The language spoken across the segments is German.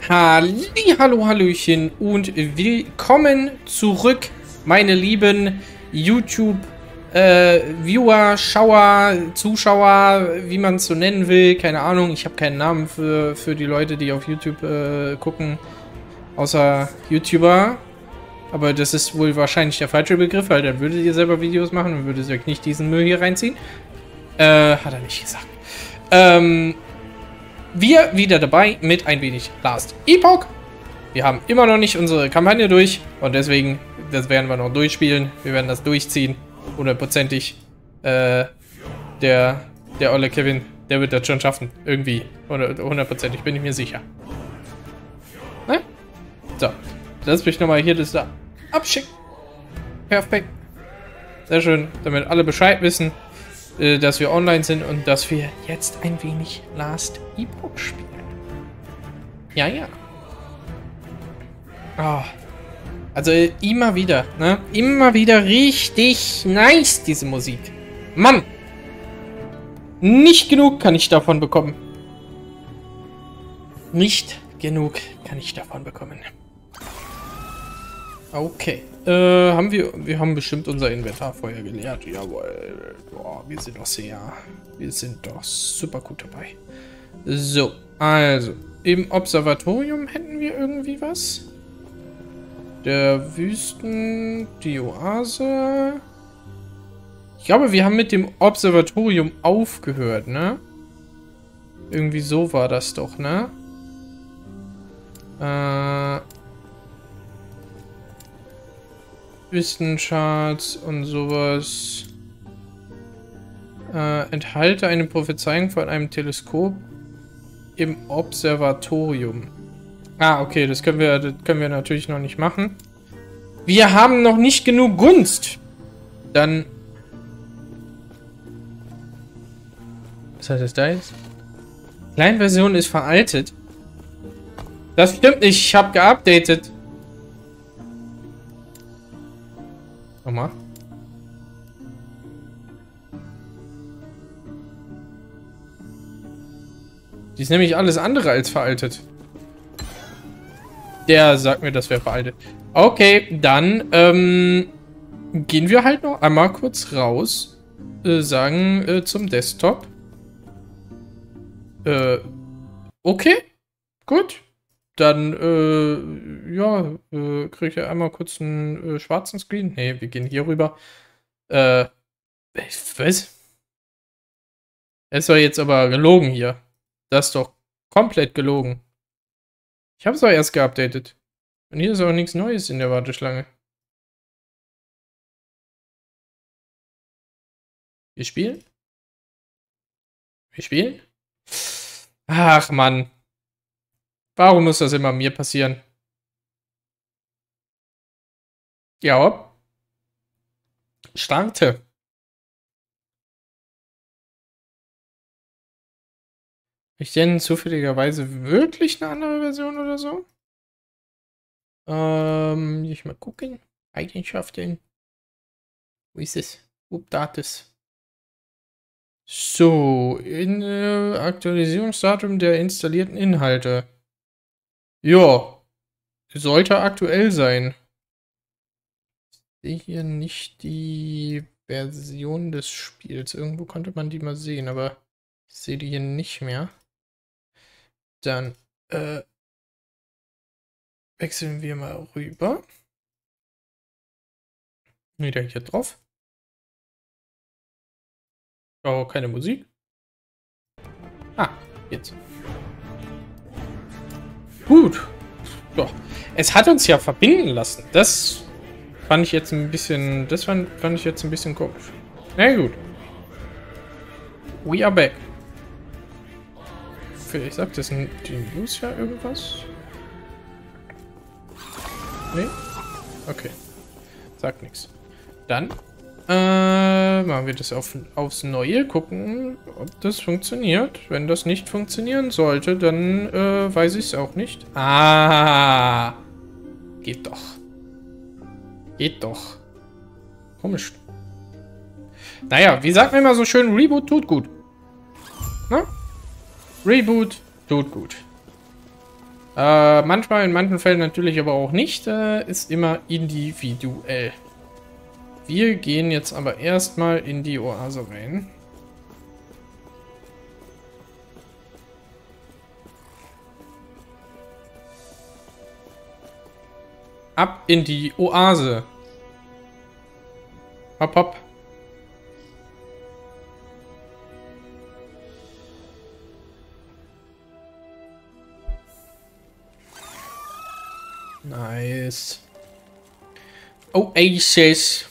Hallo, Hallöchen und willkommen zurück, meine lieben YouTube-Viewer, Schauer, Zuschauer, wie man es so nennen will. Keine Ahnung, ich habe keinen Namen für die Leute, die auf YouTube gucken, außer YouTuber. Aber das ist wohl wahrscheinlich der falsche Begriff, weil dann würdet ihr selber Videos machen und würdet euch nicht diesen Müll hier reinziehen. Hat er nicht gesagt. Wir wieder dabei mit ein wenig Last Epoch. Wir haben immer noch nicht unsere Kampagne durch und deswegen, das werden wir noch durchspielen. Wir werden das durchziehen, hundertprozentig. Der olle Kevin, der wird das schon schaffen, irgendwie. Hundertprozentig, bin ich mir sicher. Ne? So, lass mich nochmal hier das da abschicken. Perfekt. Sehr schön, damit alle Bescheid wissen, dass wir online sind und dass wir jetzt ein wenig Last Epoch spielen. Ja, ja. Oh. Also immer wieder, ne? Immer wieder richtig nice, diese Musik. Mann! Nicht genug kann ich davon bekommen. Nicht genug kann ich davon bekommen. Okay. Wir haben bestimmt unser Inventar vorher geleert. Jawohl. Boah, wir sind doch super gut dabei. So, also. Im Observatorium hätten wir irgendwie was. Der Wüsten, die Oase. Ich glaube, wir haben mit dem Observatorium aufgehört, ne? Irgendwie so war das doch, ne? Wüstencharts und sowas. Enthalte eine Prophezeiung von einem Teleskop im Observatorium. Ah, okay, das können wir natürlich noch nicht machen. Wir haben noch nicht genug Gunst. Dann... Was heißt das da jetzt? Kleinversion ist veraltet. Das stimmt nicht, ich habe geupdatet. Nochmal. Die ist nämlich alles andere als veraltet. Der sagt mir, das wäre veraltet. Okay, dann gehen wir halt noch einmal kurz raus. Sagen zum Desktop. Okay, gut. Dann, ja, kriege ich ja einmal kurz einen schwarzen Screen. Nee, wir gehen hier rüber. Was? Es war jetzt aber gelogen hier. Das ist doch komplett gelogen. Ich habe es doch erst geupdatet. Und hier ist aber nichts Neues in der Warteschlange. Wir spielen? Wir spielen? Ach, Mann. Warum muss das immer mir passieren? Ja. Starte. Ich denn zufälligerweise wirklich eine andere Version oder so? Ich mal gucken. Eigenschaften. Wo ist es? Updates. So, Aktualisierungsdatum der installierten Inhalte. Ja, sollte aktuell sein. Ich sehe hier nicht die Version des Spiels. Irgendwo konnte man die mal sehen, aber ich sehe die hier nicht mehr. Dann wechseln wir mal rüber. Wieder hier drauf. Oh, keine Musik. Ah, jetzt. Gut. Doch. Es hat uns ja verbinden lassen. Das fand ich jetzt ein bisschen. Das fand ich jetzt ein bisschen komisch. Na gut. We are back. Vielleicht sagt das die News ja irgendwas? Nee? Okay. Sagt nichts. Dann machen wir das aufs Neue. Gucken, ob das funktioniert. Wenn das nicht funktionieren sollte, dann weiß ich es auch nicht. Ah. Geht doch. Geht doch. Komisch. Naja, wie sagt man immer so schön, Reboot tut gut. Na? Reboot tut gut. Manchmal, in manchen Fällen natürlich aber auch nicht. Ist immer individuell. Wir gehen jetzt aber erstmal in die Oase rein. Ab in die Oase. Hopp, hopp. Nice. Oasis.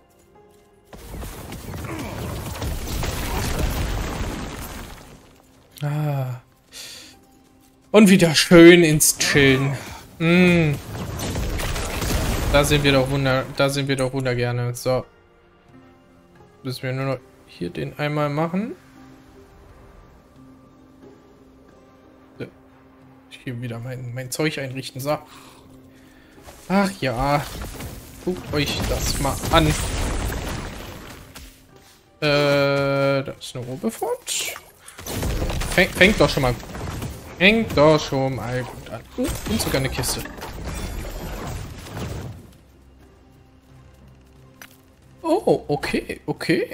Ah. Und wieder schön ins Chillen. Mm. Da sind wir doch wunder gerne. So. Müssen wir nur noch hier den einmal machen. So. Ich gehe wieder mein Zeug einrichten. So. Ach ja. Guckt euch das mal an. Da ist eine Robefort. Fängt doch schon mal. Fängt doch schon mal gut an. Und sogar eine Kiste. Oh, okay, okay.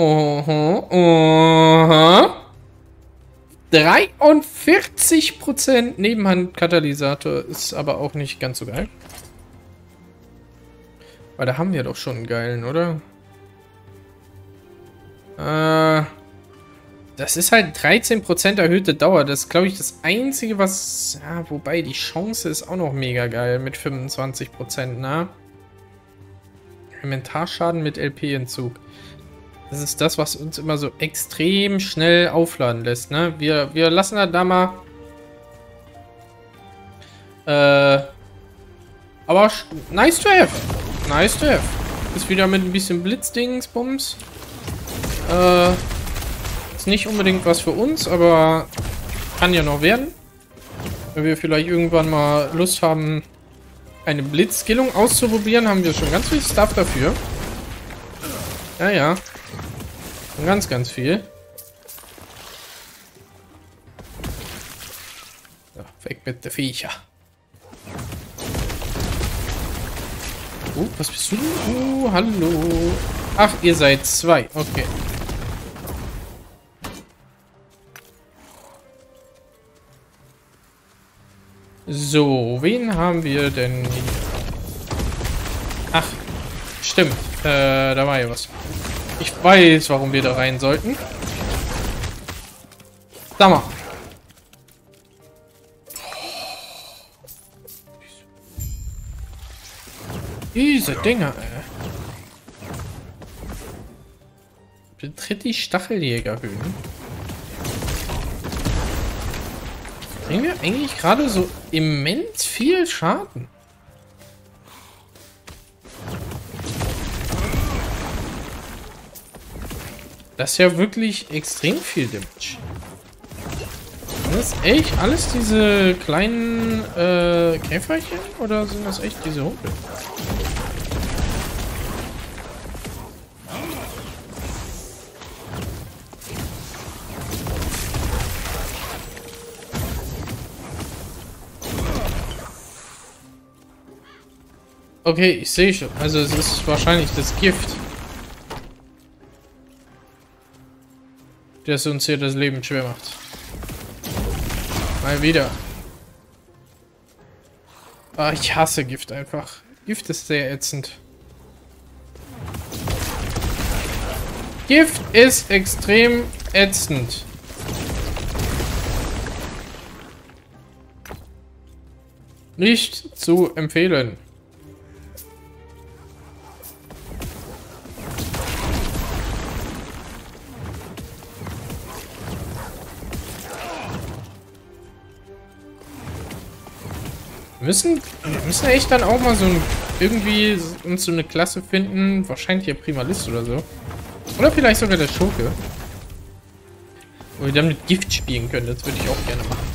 43% Nebenhandkatalysator ist aber auch nicht ganz so geil. Weil da haben wir doch schon einen geilen, oder? Das ist halt 13% erhöhte Dauer. Das ist, glaube ich, das Einzige, was... Ja, wobei, die Chance ist auch noch mega geil mit 25%, ne? Elementarschaden mit LP-Entzug. Das ist das, was uns immer so extrem schnell aufladen lässt, ne? Wir lassen da mal... aber nice to have. Nice to have. Ist wieder mit ein bisschen Blitzdingsbums. Ist nicht unbedingt was für uns, aber kann ja noch werden. Wenn wir vielleicht irgendwann mal Lust haben, eine Blitzskillung auszuprobieren, haben wir schon ganz viel Stuff dafür. Ja, ja. Und ganz, ganz viel. So, weg mit der Viecher. Was bist du? Hallo. Ach, ihr seid zwei. Okay. So, wen haben wir denn hier? Ach, stimmt. Da war ja was. Ich weiß, warum wir da rein sollten. Sag mal. Diese Dinger, ey. Betritt die Stacheljägerhöhen. Kriegen wir eigentlich gerade so immens viel Schaden? Das ist ja wirklich extrem viel Damage. Das ist echt alles diese kleinen Käferchen oder sind das echt diese Humpel? Okay, ich sehe schon. Also es ist wahrscheinlich das Gift, das uns hier das Leben schwer macht. Mal wieder. Ah, ich hasse Gift einfach. Gift ist sehr ätzend. Gift ist extrem ätzend. Nicht zu empfehlen. Wir müssen echt dann auch mal so irgendwie uns so eine Klasse finden. Wahrscheinlich der Primalist oder so. Oder vielleicht sogar der Schurke. Wo wir dann mit Gift spielen können. Das würde ich auch gerne machen.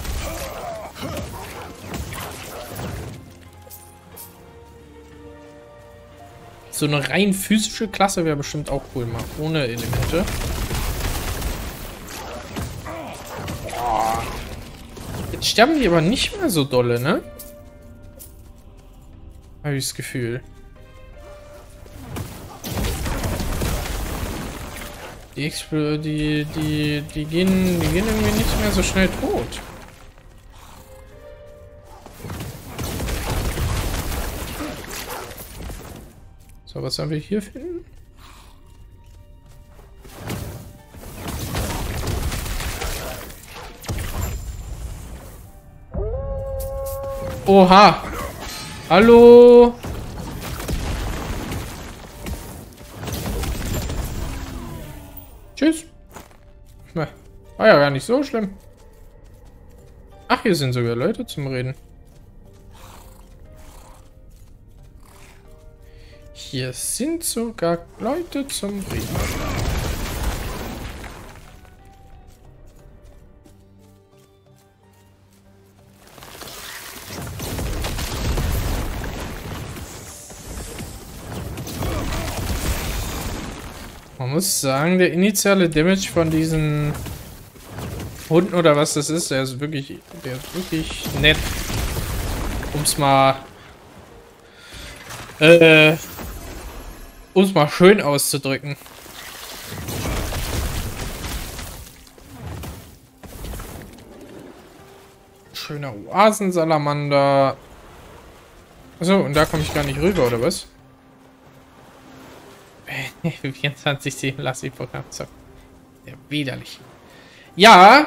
So eine rein physische Klasse wäre bestimmt auch cool, mal ohne Elemente. Jetzt sterben die aber nicht mehr so dolle, ne? Habe ich das Gefühl. Die gehen irgendwie nicht mehr so schnell tot. So, was sollen wir hier finden? Oha! Hallo! Tschüss! War ja gar nicht so schlimm. Ach, hier sind sogar Leute zum Reden. Hier sind sogar Leute zum Reden. Man muss sagen, der initiale Damage von diesen Hunden oder was das ist, der ist wirklich nett. Um es mal schön auszudrücken. Schöner Oasensalamander. Achso, und da komme ich gar nicht rüber, oder was? 24/7 Lassi-Programm. So. Ja, widerlich. Ja.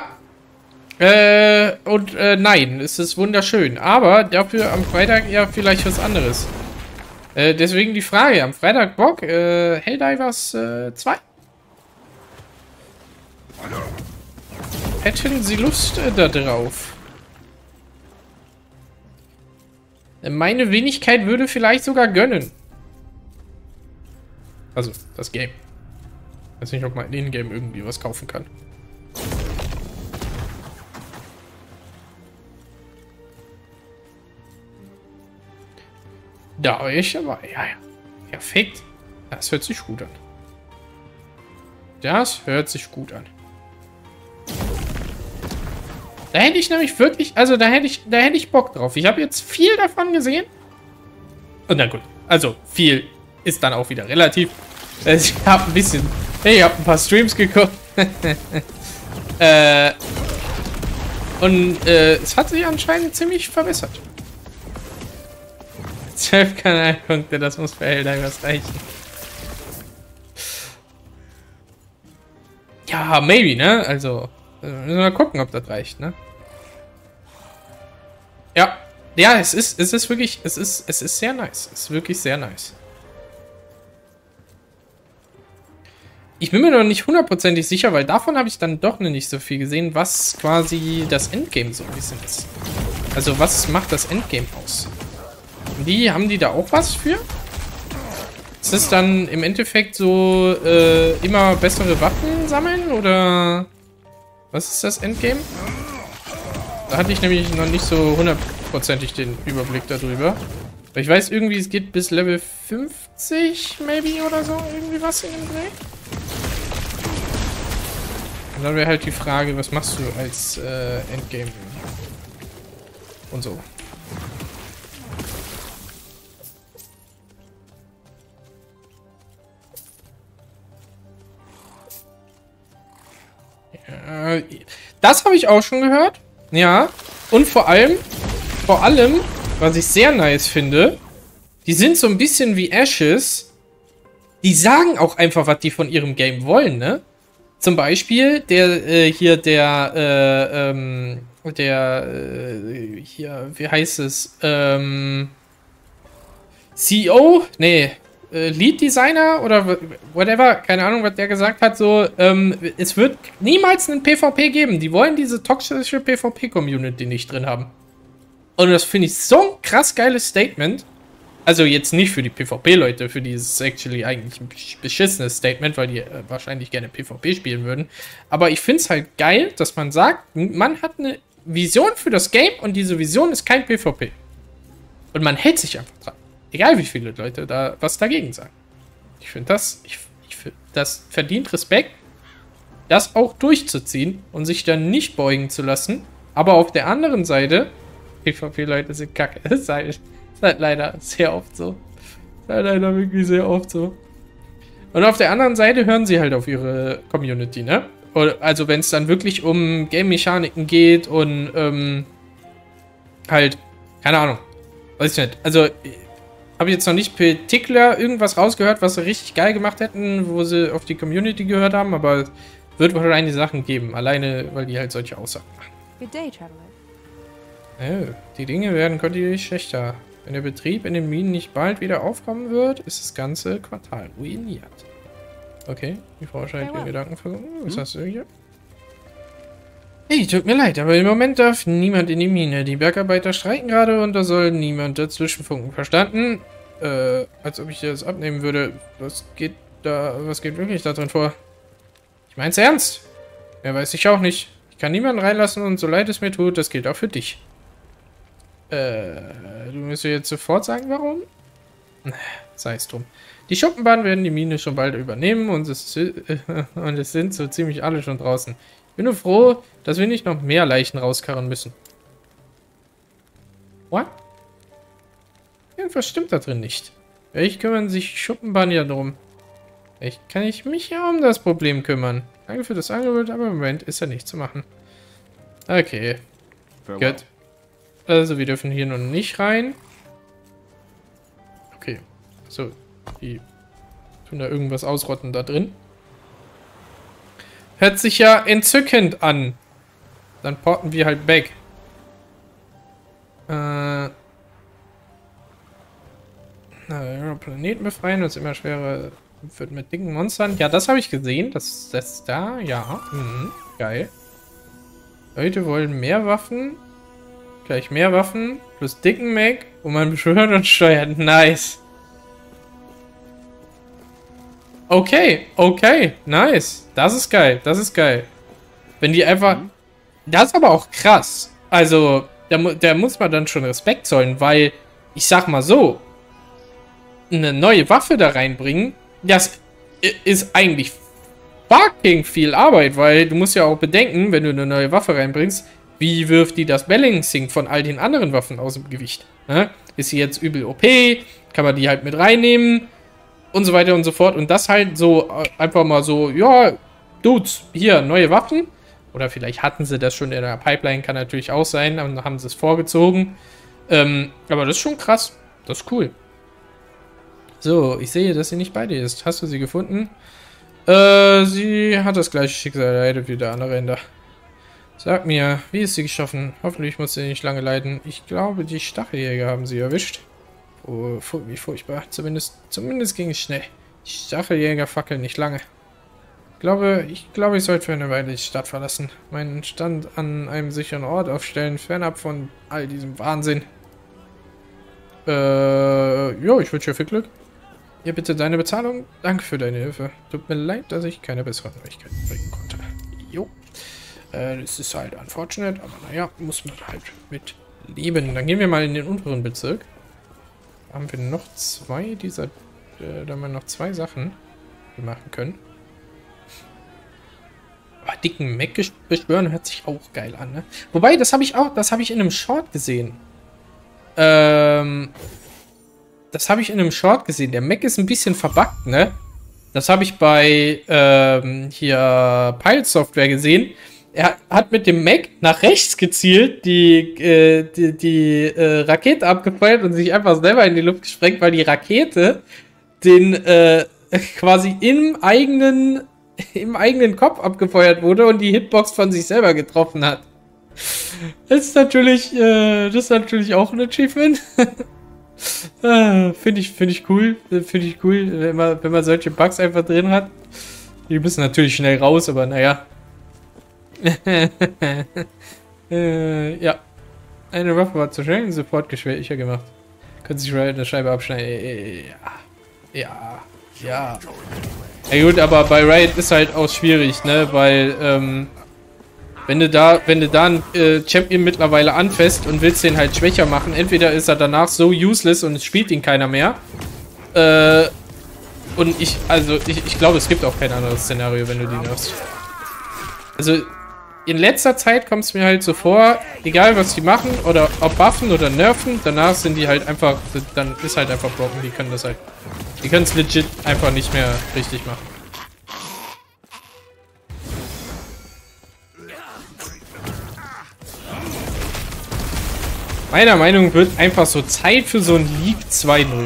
Nein, es ist wunderschön. Aber dafür am Freitag ja vielleicht was anderes. Deswegen die Frage. Am Freitag Bock? Helldivers 2? Hätten Sie Lust da drauf? Meine Wenigkeit würde vielleicht sogar gönnen. Also, das Game. Ich weiß nicht, ob man in Game irgendwie was kaufen kann. Da war ich aber. Ja. Perfekt. Das hört sich gut an. Das hört sich gut an. Da hätte ich nämlich wirklich. Also, da hätte ich Bock drauf. Ich habe jetzt viel davon gesehen. Und na gut. Also, viel ist dann auch wieder relativ. Ich habe ein bisschen. Hey, ich habe ein paar Streams geguckt. Es hat sich anscheinend ziemlich verbessert. 12 Kanalpunkte, das muss für Helldivers reichen. Ja, maybe, ne? Also, müssen wir mal gucken, ob das reicht, ne? Ja. Ja, es ist wirklich, es ist sehr nice. Es ist wirklich sehr nice. Ich bin mir noch nicht hundertprozentig sicher, weil davon habe ich dann doch noch nicht so viel gesehen, was quasi das Endgame so ein bisschen ist. Also, was macht das Endgame aus? Haben die da auch was für? Ist es dann im Endeffekt so, immer bessere Waffen sammeln, oder was ist das Endgame? Da hatte ich nämlich noch nicht so hundertprozentig den Überblick darüber. Weil ich weiß irgendwie, es geht bis Level 50, maybe, oder so, irgendwie was in dem Dreh. Und dann wäre halt die Frage, was machst du als Endgame? Und so. Das habe ich auch schon gehört. Ja. Und vor allem, was ich sehr nice finde, die sind so ein bisschen wie Ashes. Die sagen auch einfach, was die von ihrem Game wollen, ne? Zum Beispiel, wie heißt es? CEO? Nee. Lead Designer oder whatever, keine Ahnung, was der gesagt hat, so, es wird niemals einen PvP geben. Die wollen diese toxische PvP-Community nicht drin haben. Und das finde ich so ein krass geiles Statement. Also jetzt nicht für die PvP-Leute, für dieses actually eigentlich ein beschissenes Statement, weil die wahrscheinlich gerne PvP spielen würden. Aber ich finde es halt geil, dass man sagt, man hat eine Vision für das Game und diese Vision ist kein PvP. Und man hält sich einfach dran. Egal wie viele Leute da was dagegen sagen. Ich finde das verdient Respekt, das auch durchzuziehen und sich dann nicht beugen zu lassen, Aber auf der anderen Seite, PvP-Leute sind kacke. Das ist halt leider sehr oft so. Das ist leider wirklich sehr oft so. Und auf der anderen Seite hören sie halt auf ihre Community, ne? Also wenn es dann wirklich um Game-Mechaniken geht und halt, keine Ahnung, weiß ich nicht. Also habe ich jetzt noch nicht particular irgendwas rausgehört, was sie richtig geil gemacht hätten, wo sie auf die Community gehört haben, aber es wird wahrscheinlich Sachen geben, alleine weil die halt solche Aussagen machen. Good day, traveler. Oh, die Dinge werden kontinuierlich schlechter. Wenn der Betrieb in den Minen nicht bald wieder aufkommen wird, ist das ganze Quartal ruiniert. Okay, die Frau scheint ihren Gedanken versuchen. Was hast du hier? Hey, tut mir leid, aber im Moment darf niemand in die Mine. Die Bergarbeiter streiken gerade und da soll niemand dazwischen funken. Verstanden? Als ob ich dir das abnehmen würde. Was geht wirklich da drin vor? Ich mein's ernst. Mehr weiß ich auch nicht. Ich kann niemanden reinlassen und so leid es mir tut, das gilt auch für dich. Du müsstest jetzt sofort sagen, warum? Sei es drum. Die Schuppenbahn werden die Mine schon bald übernehmen und es sind so ziemlich alle schon draußen. Ich bin nur froh, dass wir nicht noch mehr Leichen rauskarren müssen. What? Irgendwas stimmt da drin nicht. Vielleicht kümmern sich Schuppenbahn ja drum. Vielleicht kann ich mich ja um das Problem kümmern. Danke für das Angebot, aber im Moment ist ja nichts zu machen. Okay. Gut. Also wir dürfen hier noch nicht rein. Okay. So. Die tun da irgendwas ausrotten da drin. Hört sich ja entzückend an. Dann porten wir halt back. Planeten befreien, das immer schwerer wird mit dicken Monstern. Ja, das habe ich gesehen. Das da, ja. Geil. Leute wollen mehr Waffen. Gleich mehr Waffen. Plus dicken Mac. Wo man beschwört und steuert. Nice. Okay, okay. Nice. Das ist geil. Das ist geil. Wenn die einfach... Das ist aber auch krass. Also, da muss man dann schon Respekt zollen, weil, ich sag mal so, eine neue Waffe da reinbringen, das ist eigentlich fucking viel Arbeit, weil du musst ja auch bedenken, wenn du eine neue Waffe reinbringst, wie wirft die das Balancing von all den anderen Waffen aus dem Gewicht? Ne? Ist sie jetzt übel OP? Kann man die halt mit reinnehmen? Und so weiter und so fort. Und das halt so einfach mal so, ja, Dudes, hier, neue Waffen. Oder vielleicht hatten sie das schon in der Pipeline, kann natürlich auch sein, dann haben sie es vorgezogen. Aber das ist schon krass. Das ist cool. So, ich sehe, dass sie nicht bei dir ist. Hast du sie gefunden? Sie hat das gleiche Schicksal erleidet wie der andere Ender. Sag mir, wie ist sie geschaffen? Hoffentlich muss sie nicht lange leiden. Ich glaube, die Stacheljäger haben sie erwischt. Oh, wie furchtbar. Zumindest ging es schnell. Die Stacheljäger fackeln nicht lange. Ich glaube, ich sollte für eine Weile die Stadt verlassen. Meinen Stand an einem sicheren Ort aufstellen, fernab von all diesem Wahnsinn. Ja, ich wünsche dir viel Glück. Hier bitte deine Bezahlung. Danke für deine Hilfe. Tut mir leid, dass ich keine besseren Neuigkeiten bringen konnte. Jo. Das ist halt unfortunate, aber naja, muss man halt mit leben. Dann gehen wir mal in den unteren Bezirk. Da haben wir noch zwei dieser... da haben wir noch zwei Sachen, die wir machen können. Aber dicken Mac beschwören hört sich auch geil an, ne? Wobei, das habe ich in einem Short gesehen. Das habe ich in einem Short gesehen. Der Mac ist ein bisschen verbuggt, ne? Das habe ich bei hier Pile Software gesehen. Er hat mit dem Mac nach rechts gezielt, die Rakete abgefeuert und sich einfach selber in die Luft gesprengt, weil die Rakete den quasi im eigenen Kopf abgefeuert wurde und die Hitbox von sich selber getroffen hat. Das ist natürlich auch ein Achievement. Finde ich cool. Finde ich cool, wenn man solche Bugs einfach drin hat. Die müssen natürlich schnell raus, aber naja. Ja. Eine Waffe war zu schnell und sofort geschwächer gemacht. Können sich eine Scheibe abschneiden. Ja. Ja gut, aber bei Riot ist halt auch schwierig, ne? Weil, wenn du da einen Champion mittlerweile anfasst und willst den halt schwächer machen, entweder ist er danach so useless und es spielt ihn keiner mehr. Und ich glaube, es gibt auch kein anderes Szenario, wenn du den hast. Also, in letzter Zeit kommt es mir halt so vor, egal was die machen oder ob buffen oder nerven, danach sind die halt einfach, dann ist halt einfach broken, die können das halt. Die können es legit einfach nicht mehr richtig machen. Meiner Meinung nach wird einfach so Zeit für so ein League 2.0.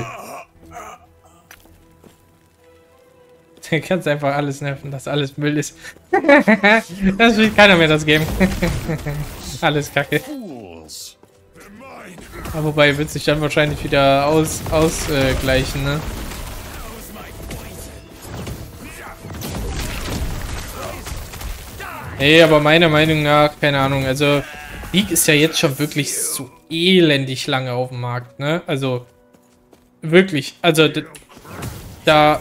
Du kannst einfach alles nerven, dass alles Müll ist. Das spielt keiner mehr, das Game. Alles Kacke. Aber wobei wird sich dann wahrscheinlich wieder ausgleichen, ne? Hey, aber meiner Meinung nach, keine Ahnung, also League ist ja jetzt schon wirklich so elendig lange auf dem Markt, ne? Also wirklich, also da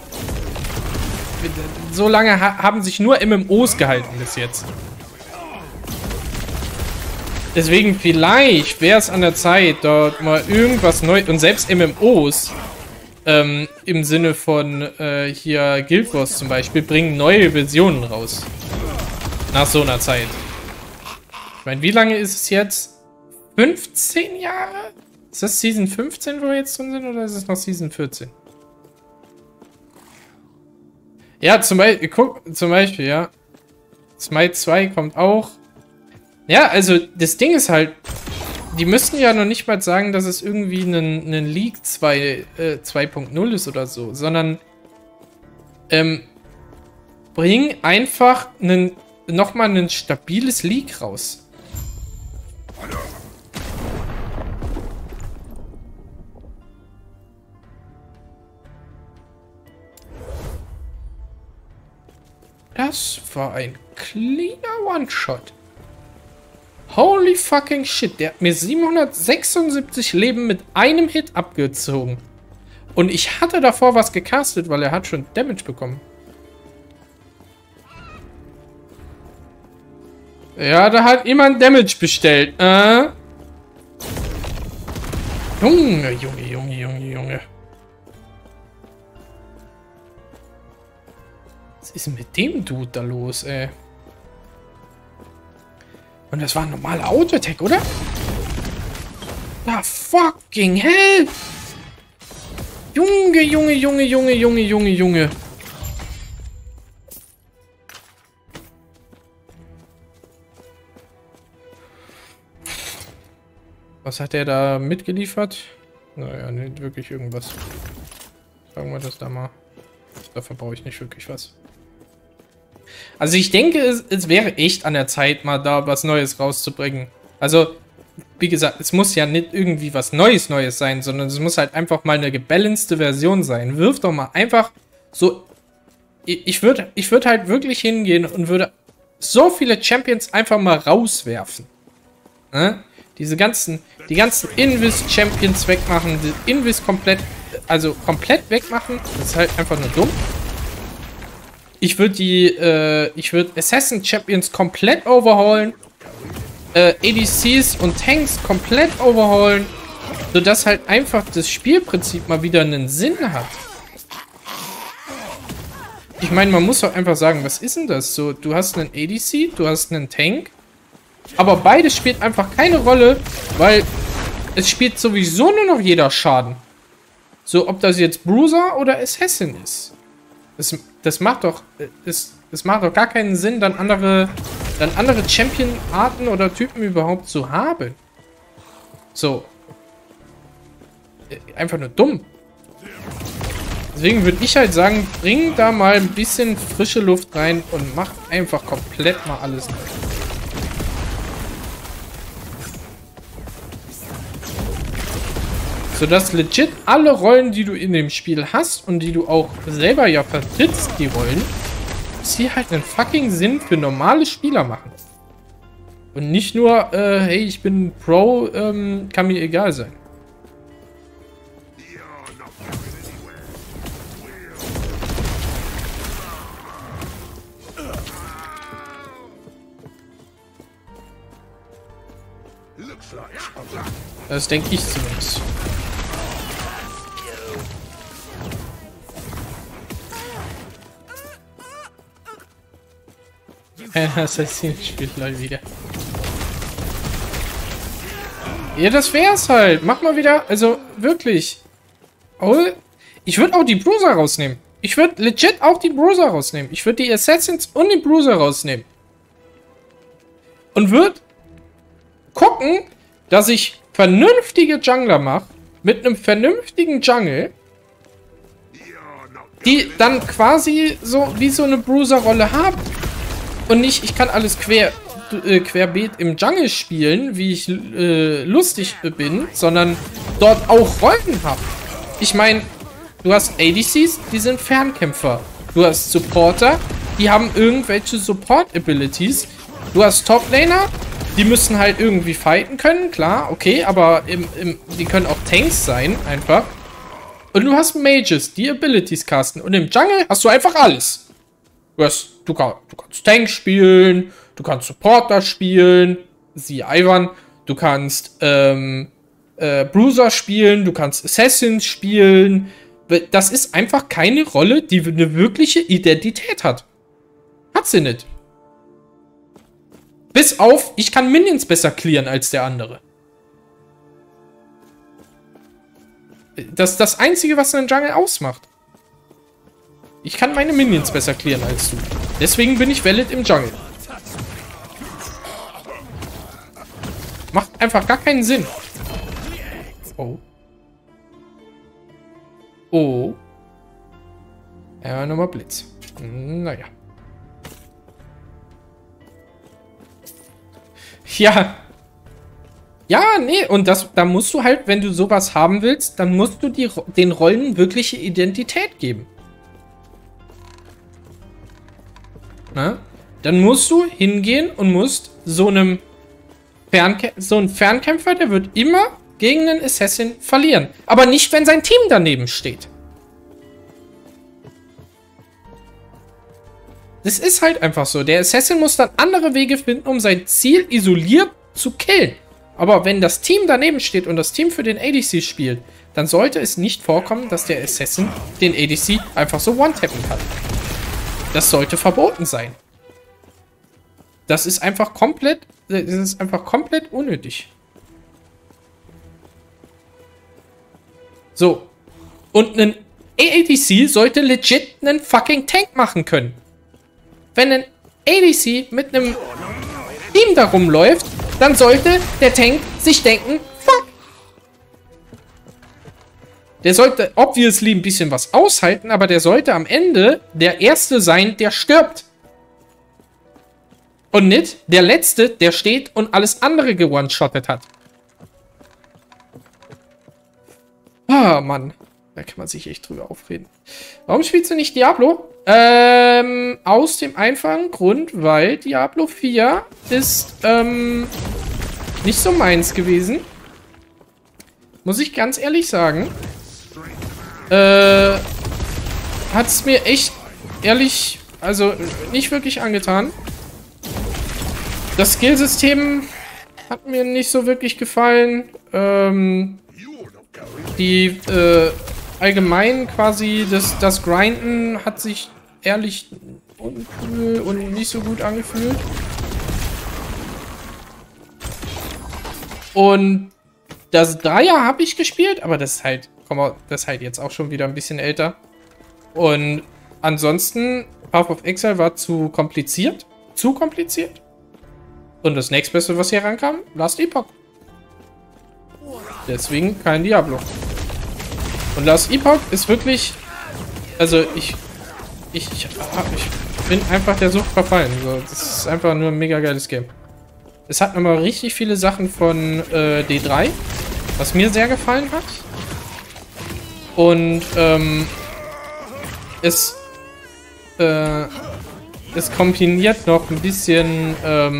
so lange haben sich nur MMOs gehalten bis jetzt. Deswegen vielleicht wäre es an der Zeit, dort mal irgendwas Neues, und selbst MMOs im Sinne von hier Guild Wars zum Beispiel, bringen neue Versionen raus. Nach so einer Zeit. Ich meine, wie lange ist es jetzt? 15 Jahre? Ist das Season 15, wo wir jetzt drin sind, oder ist es noch Season 14? Ja, zum Beispiel, ja. Smite 2 kommt auch. Ja, also das Ding ist halt, die müssten ja noch nicht mal sagen, dass es irgendwie ein League 2.0 ist oder so, sondern bring einfach nochmal ein stabiles League raus. Das war ein cleaner One-Shot. Holy fucking shit. Der hat mir 776 Leben mit einem Hit abgezogen. Und ich hatte davor was gecastet, weil er hat schon Damage bekommen. Ja, da hat jemand Damage bestellt. Junge. Was ist denn mit dem Dude da los, ey? Und das war ein normaler Auto-Attack, oder? Ah, fucking hell! Junge. Was hat der da mitgeliefert? Naja, nicht wirklich irgendwas. Sagen wir das da mal. Dafür brauche ich nicht wirklich was. Also ich denke, es wäre echt an der Zeit, mal da was Neues rauszubringen. Also, wie gesagt, es muss ja nicht irgendwie was Neues sein, sondern es muss halt einfach mal eine gebalancete Version sein. Wirf doch mal einfach so... Ich würde halt wirklich hingehen und würde so viele Champions einfach mal rauswerfen. Ne? Die ganzen Invis-Champions wegmachen, die Invis komplett wegmachen. Das ist halt einfach nur dumm. Ich würde Assassin Champions komplett overhaulen. ADCs und Tanks komplett overhaulen. Sodass halt einfach das Spielprinzip mal wieder einen Sinn hat. Ich meine, man muss doch einfach sagen, was ist denn das? So, du hast einen ADC, du hast einen Tank. Aber beides spielt einfach keine Rolle, weil es spielt sowieso nur noch jeder Schaden. So, ob das jetzt Bruiser oder Assassin ist. Das macht doch gar keinen Sinn, dann andere Champion-Arten oder Typen überhaupt zu haben. So. Einfach nur dumm. Deswegen würde ich halt sagen, bring da mal ein bisschen frische Luft rein und mach einfach komplett mal alles neu. Sodass legit alle Rollen, die du in dem Spiel hast und die du auch selber ja vertrittst, die Rollen, sie halt einen fucking Sinn für normale Spieler machen. Und nicht nur, hey, ich bin Pro, kann mir egal sein. Das denke ich zumindest. Ein Assassin spielt Leute wieder. Ja, das wär's halt. Mach mal wieder, also wirklich. Oh, ich würde auch die Bruiser rausnehmen. Ich würde legit auch die Bruiser rausnehmen. Ich würde die Assassins und die Bruiser rausnehmen. Und würde gucken, dass ich vernünftige Jungler mache. Mit einem vernünftigen Jungle. Die dann quasi so wie so eine Bruiser-Rolle haben. Und nicht, ich kann alles querbeet im Jungle spielen, wie ich lustig bin, sondern dort auch Rollen habe. Ich meine, du hast ADCs, die sind Fernkämpfer. Du hast Supporter, die haben irgendwelche Support-Abilities. Du hast Toplaner, die müssen halt irgendwie fighten können, klar, okay, aber die können auch Tanks sein, einfach. Und du hast Mages, die Abilities casten. Und im Jungle hast du einfach alles. Du kannst Tank spielen, du kannst Supporter spielen, siehe Ivan, du kannst Bruiser spielen, du kannst Assassins spielen. Das ist einfach keine Rolle, die eine wirkliche Identität hat. Hat sie nicht. Bis auf, ich kann Minions besser clearen als der andere. Das ist das Einzige, was einen Jungle ausmacht. Ich kann meine Minions besser clearen als du. Deswegen bin ich valid im Jungle. Macht einfach gar keinen Sinn. Oh. Oh. Ja, nochmal Blitz. Naja. Ja. Ja, nee, und da musst du halt, wenn du sowas haben willst, dann musst du den Rollen wirkliche Identität geben. Na? Dann musst du hingehen und musst so ein Fernkämpfer, der wird immer gegen einen Assassin verlieren. Aber nicht, wenn sein Team daneben steht. Das ist halt einfach so. Der Assassin muss dann andere Wege finden, um sein Ziel isoliert zu killen. Aber wenn das Team daneben steht und das Team für den ADC spielt, dann sollte es nicht vorkommen, dass der Assassin den ADC einfach so one-tappen kann. Das sollte verboten sein. Das ist einfach komplett unnötig. So. Und ein ADC sollte legit einen fucking Tank machen können. Wenn ein ADC mit einem Team da rumläuft, dann sollte der Tank sich denken, fuck. Der sollte obviously ein bisschen was aushalten, aber der sollte am Ende der Erste sein, der stirbt. Und nicht der Letzte, der steht und alles andere ge-one-shottet hat. Ah, Mann. Da kann man sich echt drüber aufreden. Warum spielst du nicht Diablo? Aus dem einfachen Grund, weil Diablo 4 ist, nicht so meins gewesen. Muss ich ganz ehrlich sagen. Hat es mir echt, ehrlich, also nicht wirklich angetan. Das Skillsystem hat mir nicht so wirklich gefallen. Allgemein quasi das Grinden hat sich ehrlich uncool und nicht so gut angefühlt. Und das Dreier habe ich gespielt, aber das ist halt, das ist halt jetzt auch schon wieder ein bisschen älter. Und ansonsten, Path of Exile war zu kompliziert. Zu kompliziert. Und das nächstbeste, was hier rankam, Last Epoch. Deswegen kein Diablo. Und Last Epoch ist wirklich, also ich bin einfach der Sucht verfallen. So, das ist einfach nur ein mega geiles Game. Es hat nochmal richtig viele Sachen von D3, was mir sehr gefallen hat. Und es kombiniert noch ein bisschen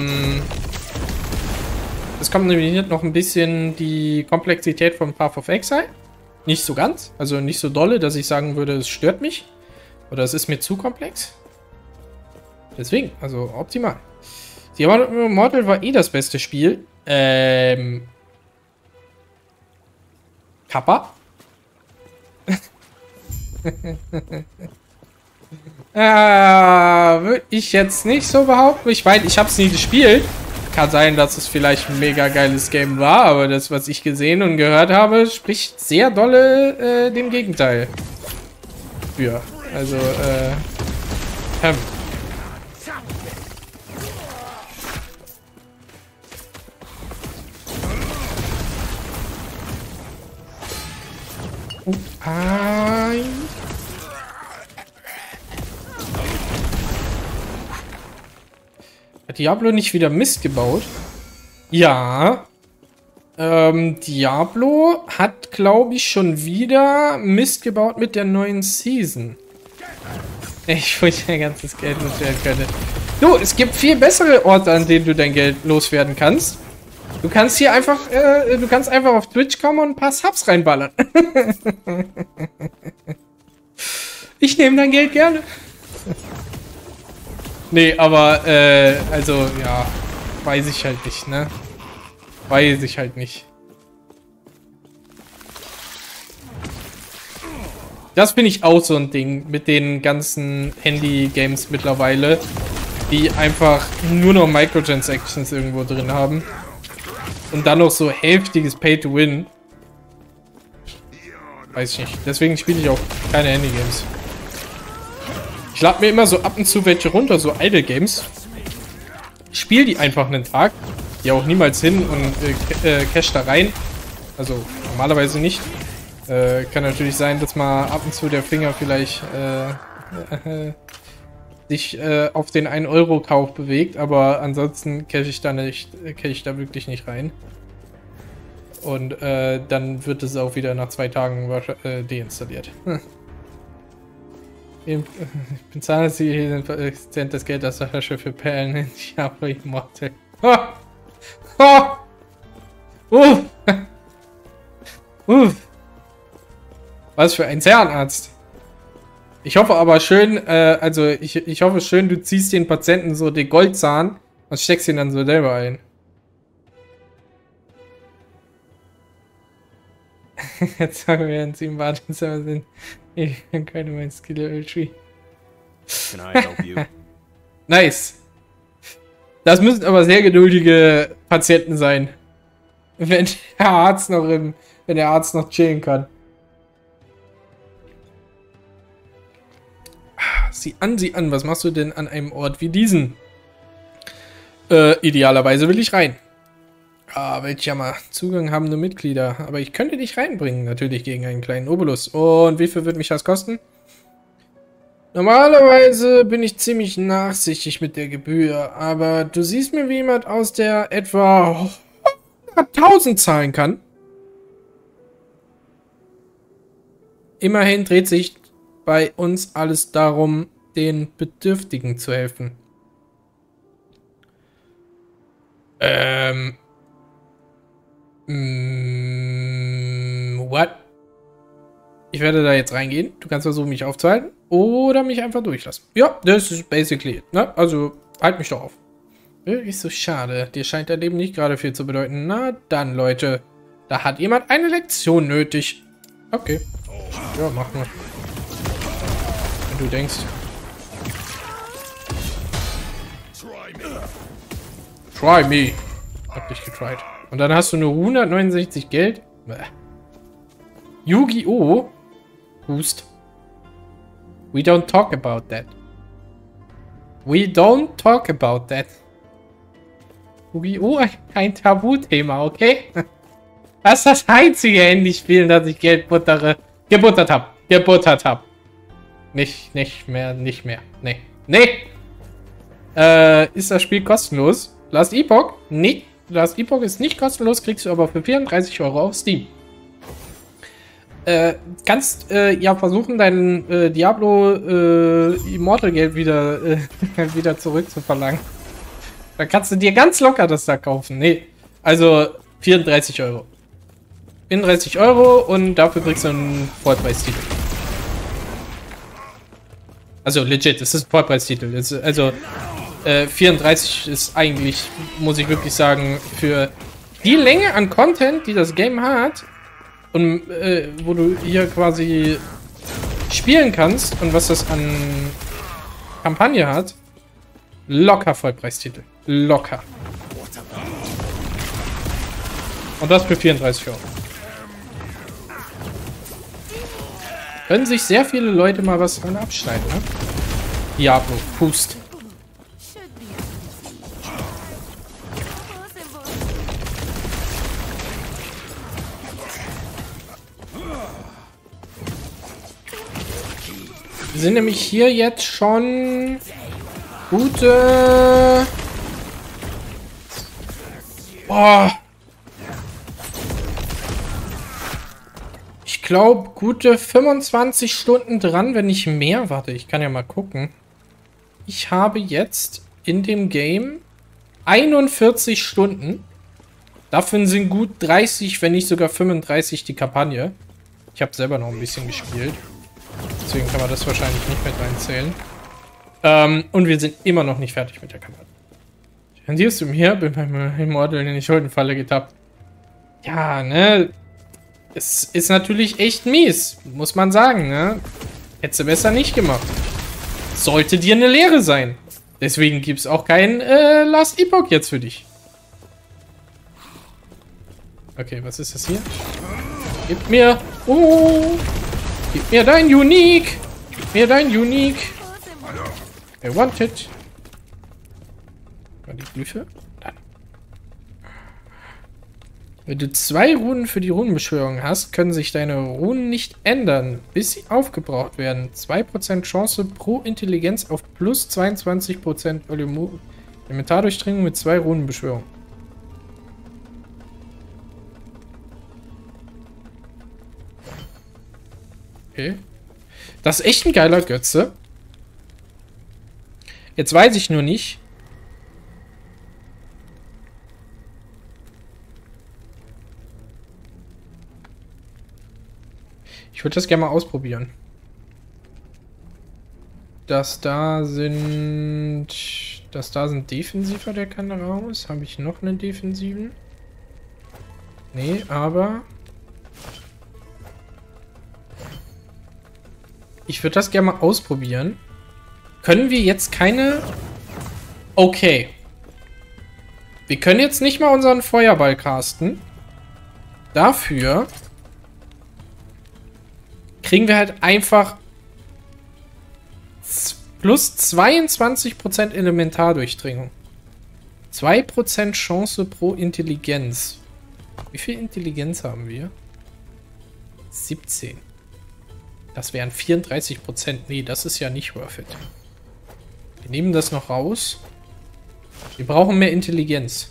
die Komplexität von Path of Exile. Nicht so ganz, also nicht so dolle, dass ich sagen würde, es stört mich. Oder es ist mir zu komplex. Deswegen, also optimal. Diablo Immortal war eh das beste Spiel. Kappa. Würde ich jetzt nicht so behaupten. Ich meine, ich habe es nie gespielt. Kann sein, dass es vielleicht ein mega geiles Game war, aber das, was ich gesehen und gehört habe, spricht sehr dolle dem Gegenteil. Ja, also, Hat Diablo nicht wieder Mist gebaut? Ja. Diablo hat, glaube ich, schon wieder Mist gebaut mit der neuen Season. Ich wollte mein ganzes Geld loswerden können. Du, es gibt viel bessere Orte, an denen du dein Geld loswerden kannst. Du kannst hier einfach, du kannst einfach auf Twitch kommen und ein paar Subs reinballern. Ich nehme dein Geld gerne. Nee, aber, also, ja, weiß ich halt nicht, ne? Weiß ich halt nicht. Das finde ich auch so ein Ding mit den ganzen Handy-Games mittlerweile, die einfach nur noch Microtransactions irgendwo drin haben. Und dann noch so heftiges Pay-to-Win. Weiß ich nicht. Deswegen spiele ich auch keine Handy-Games. Ich lade mir immer so ab und zu welche runter, so Idle-Games. Ich spiele die einfach einen Tag. Gehe auch niemals hin und cash da rein. Also normalerweise nicht. Kann natürlich sein, dass mal ab und zu der Finger vielleicht sich auf den 1-Euro-Kauf bewegt, aber ansonsten cash ich da wirklich nicht rein. Und dann wird es auch wieder nach 2 Tagen deinstalliert. Ich bezahle sie das Geld aus der Tasche für Perlen in Diablo Immortal. Was für ein Zahnarzt. Ich hoffe aber schön, also ich hoffe schön, du ziehst den Patienten so den Goldzahn und steckst ihn dann so selber ein. Jetzt sagen wir, während sie im Wartezimmer sind. Ich kann keine mein Skill Tree. Can I help you? Nice. Das müssen aber sehr geduldige Patienten sein. Wenn der Arzt noch chillen kann. Sieh an, was machst du denn an einem Ort wie diesen? Idealerweise will ich rein. Ah, welch Jammer. Zugang haben nur Mitglieder. Aber ich könnte dich reinbringen, natürlich gegen einen kleinen Obolus. Und wie viel wird mich das kosten? Normalerweise bin ich ziemlich nachsichtig mit der Gebühr, aber du siehst mir wie jemand aus, der etwa 100.000 zahlen kann. Immerhin dreht sich bei uns alles darum, den Bedürftigen zu helfen. What? Ich werde da jetzt reingehen. Du kannst versuchen, mich aufzuhalten oder mich einfach durchlassen. Ja, das ist basically it, ne? Also, halt mich doch auf. Wirklich so schade. Dir scheint dein Leben nicht gerade viel zu bedeuten. Na dann, Leute. Da hat jemand eine Lektion nötig. Okay. Ja, mach mal. Wenn du denkst. Try me. Hab dich getried. Und dann hast du nur 169 Geld. Yu-Gi-Oh! Hust. We don't talk about that. We don't talk about that. Yu-Gi-Oh! Kein Tabuthema, okay? Das ist das einzige Handyspiel, das ich gebuttert habe. Nicht mehr. Nee. Ist das Spiel kostenlos? Last Epoch? Nee. Last Epoch ist nicht kostenlos, kriegst du aber für 34 € auf Steam. Kannst ja versuchen, dein Diablo Immortal Geld wieder zurückzuverlangen. Dann kannst du dir ganz locker das da kaufen. Nee, also 34 €. 34 € und dafür kriegst du einen Vollpreistitel. Also legit, es ist ein Vollpreistitel. Also 34 ist eigentlich, muss ich wirklich sagen, für die Länge an Content, die das Game hat und wo du hier quasi spielen kannst und was das an Kampagne hat, locker Vollpreistitel. Locker. Und das für 34 Euro. Können sich sehr viele Leute mal was dran abschneiden, ne? Diablo, Pust. Wir sind nämlich hier jetzt schon gute... Boah. Ich glaube, gute 25 Stunden dran, wenn nicht mehr. Warte, ich kann ja mal gucken. Ich habe jetzt in dem Game 41 Stunden. Davon sind gut 30, wenn nicht sogar 35 die Kampagne. Ich habe selber noch ein bisschen gespielt. Deswegen kann man das wahrscheinlich nicht mit reinzählen. Und wir sind immer noch nicht fertig mit der Kampagne. Hier du mir? Bin beim Immortal in die Schuldenfalle getappt. Ja, ne? Es ist natürlich echt mies. Muss man sagen, ne? Hättest du besser nicht gemacht. Sollte dir eine Lehre sein. Deswegen gibt es auch kein Last Epoch jetzt für dich. Okay, was ist das hier? Gib mir... Oh! Gib mir dein Unique! Gib mir dein Unique! I want it! War die Glyphe? Dann. Wenn du 2 Runen für die Runenbeschwörung hast, können sich deine Runen nicht ändern, bis sie aufgebraucht werden. 2% Chance pro Intelligenz auf plus 22% Elementardurchdringung mit 2 Runenbeschwörung. Okay. Das ist echt ein geiler Götze. Jetzt weiß ich nur nicht. Ich würde das gerne mal ausprobieren. Das da sind Defensiver, der kein Raum ist. Habe ich noch einen Defensiven? Nee, aber... Ich würde das gerne mal ausprobieren. Können wir jetzt keine... Okay. Wir können jetzt nicht mal unseren Feuerball casten. Dafür kriegen wir halt einfach plus 22% Elementardurchdringung. 2% Chance pro Intelligenz. Wie viel Intelligenz haben wir? 17. Das wären 34%. Nee, das ist ja nicht worth it. Wir nehmen das noch raus. Wir brauchen mehr Intelligenz.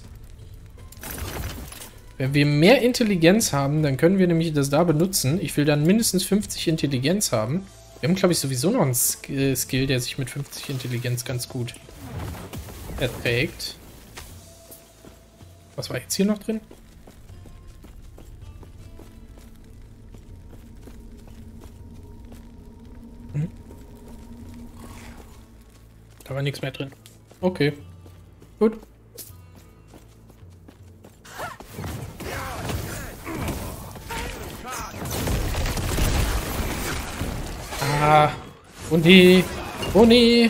Wenn wir mehr Intelligenz haben, dann können wir nämlich das da benutzen. Ich will dann mindestens 50 Intelligenz haben. Wir haben, glaube ich, sowieso noch einen Skill, der sich mit 50 Intelligenz ganz gut erträgt. Was war jetzt hier noch drin? Da war nichts mehr drin. Okay. Gut. Ah. Oh nee. Oh nee.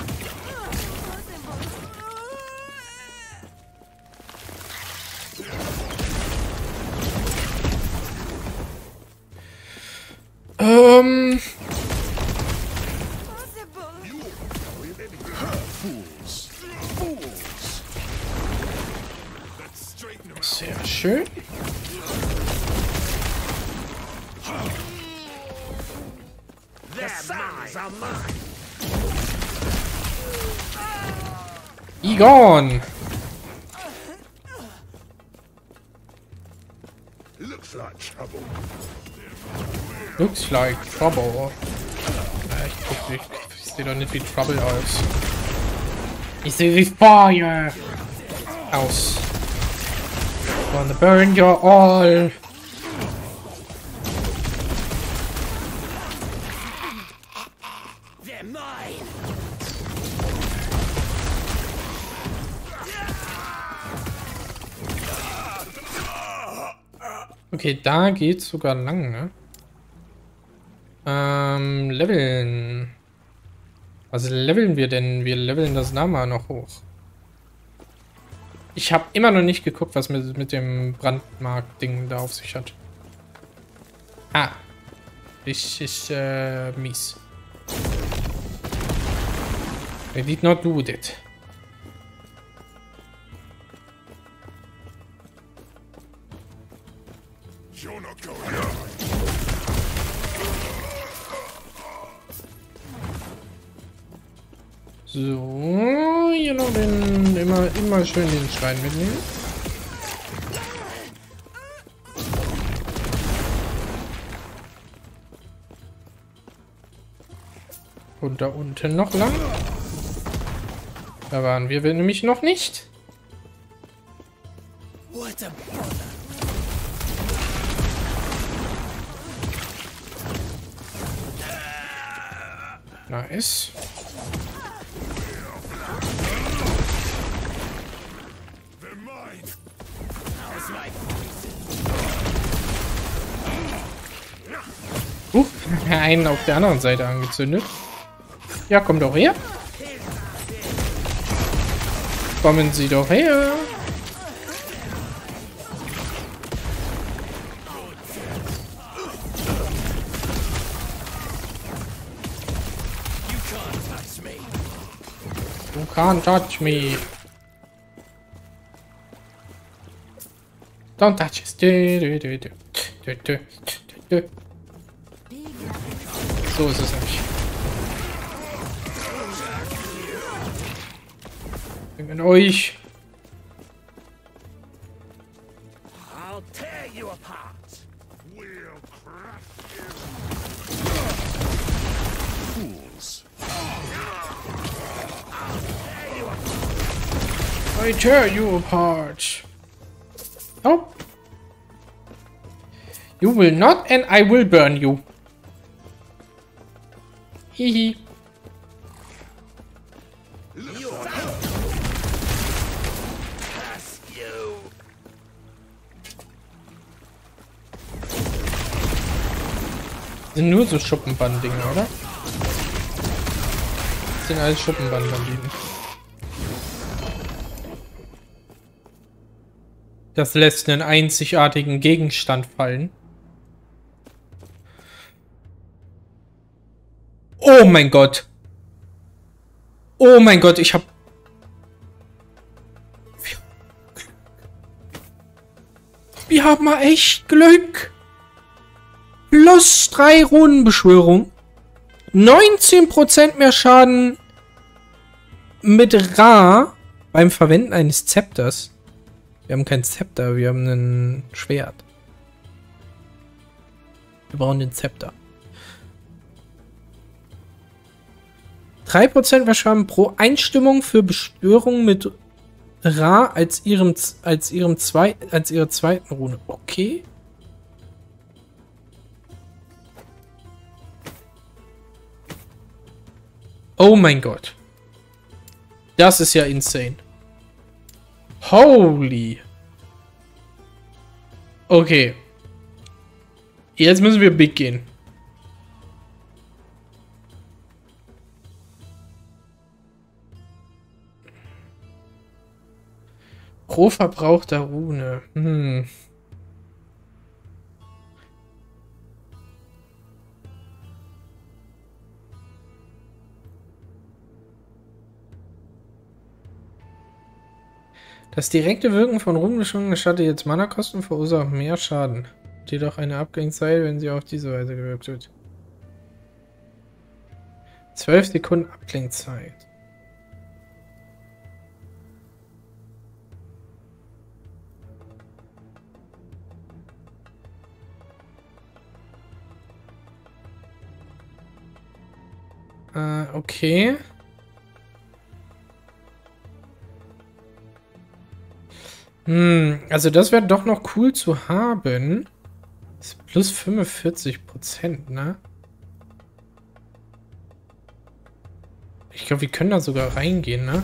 Sehr schön. Egon! Looks like trouble. Ich sehe doch nicht wie Trouble aus. Ich sehe wie Feuer aus. Gonna burn your all. Okay, da geht's sogar lang, ne? Leveln. Was leveln wir denn? Wir leveln das Nama noch hoch. Ich habe immer noch nicht geguckt, was mit dem Brandmark-Ding da auf sich hat. Ah. Das ist mies. I did not do that. So, hier noch den, immer schön den Schrein mitnehmen. Und da unten noch lang. Da waren wir nämlich noch nicht. Nice. Einen auf der anderen Seite angezündet. Ja, komm doch her. Kommen Sie doch her. You can't touch me. Don't touch us. So ist es nämlich. Wegen euch. I'll tear you apart. We'll crush you. Fools. I tear you apart. Oh. You will not and I will burn you. Hihi. Sind nur so Schuppenband-Dinger, oder? Das sind alles Schuppenband-Banditen. Das lässt einen einzigartigen Gegenstand fallen. Oh mein Gott. Oh mein Gott, ich hab... Wir haben mal echt Glück. Plus 3 Runenbeschwörung. 19% mehr Schaden mit Ra beim Verwenden eines Zepters. Wir haben kein Zepter, wir haben ein Schwert. Wir brauchen den Zepter. 3% mehr Schaden pro Einstimmung für Beschwörung mit Ra als ihrer zweiten Rune. Okay. Oh mein Gott. Das ist ja insane. Holy. Okay. Jetzt müssen wir big gehen. Pro verbrauchter Rune. Das direkte Wirken von Runenbeschwörungen gestattet jetzt Mana-Kosten, verursacht mehr Schaden. Jedoch eine Abklingzeit, wenn sie auf diese Weise gewirkt wird. 12 Sekunden Abklingzeit. Okay. Also das wäre doch noch cool zu haben. Das ist plus 45%, ne? Ich glaube, wir können da sogar reingehen, ne?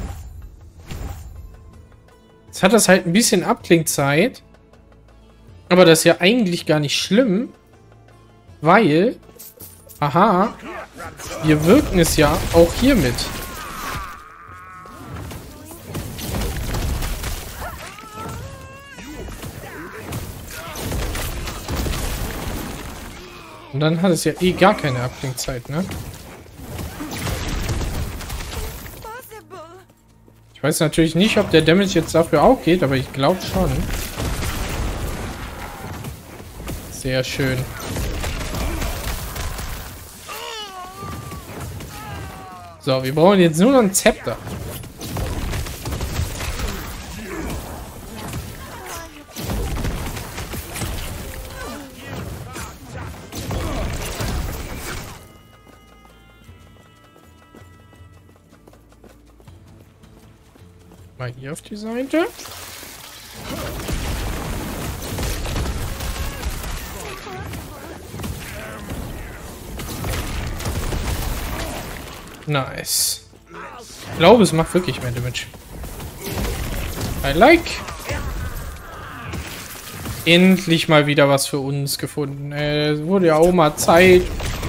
Jetzt hat das halt ein bisschen Abklingzeit. Aber das ist ja eigentlich gar nicht schlimm. Weil Aha. Wir wirken es ja auch hiermit. Und dann hat es ja eh gar keine Abklingzeit, ne? Ich weiß natürlich nicht, ob der Damage jetzt dafür auch geht, aber ich glaube schon. Sehr schön. So, wir brauchen jetzt nur noch ein Zepter. Mal hier auf die Seite. Nice. Ich glaube, es macht wirklich mehr Damage. I like. Endlich mal wieder was für uns gefunden. Es wurde ja auch mal Zeit.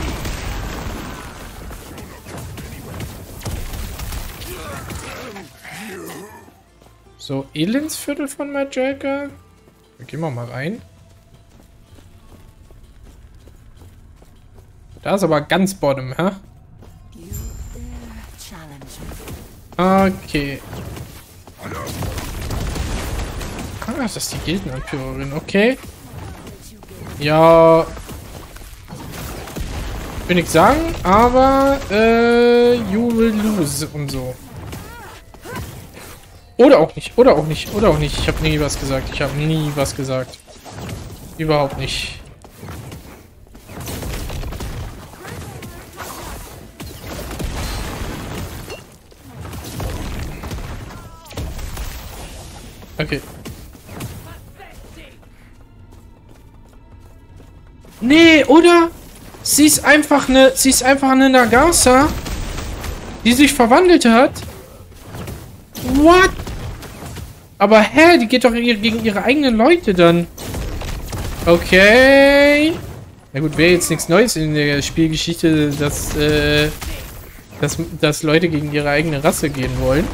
So, Elendsviertel von Majaka. Gehen wir mal rein. Da ist aber ganz bottom, hä? Okay. Ah, das ist die Gildenanführerin, okay. Ja. Will ich sagen, aber you will lose und so. Oder auch nicht, oder auch nicht, oder auch nicht. Ich habe nie was gesagt. Ich habe nie was gesagt. Überhaupt nicht. Okay. Nee, oder? Sie ist einfach eine Nagasa, die sich verwandelt hat. What? Aber hä, die geht doch gegen ihre eigenen Leute dann. Okay. Na gut, wäre jetzt nichts Neues in der Spielgeschichte, dass Leute gegen ihre eigene Rasse gehen wollen.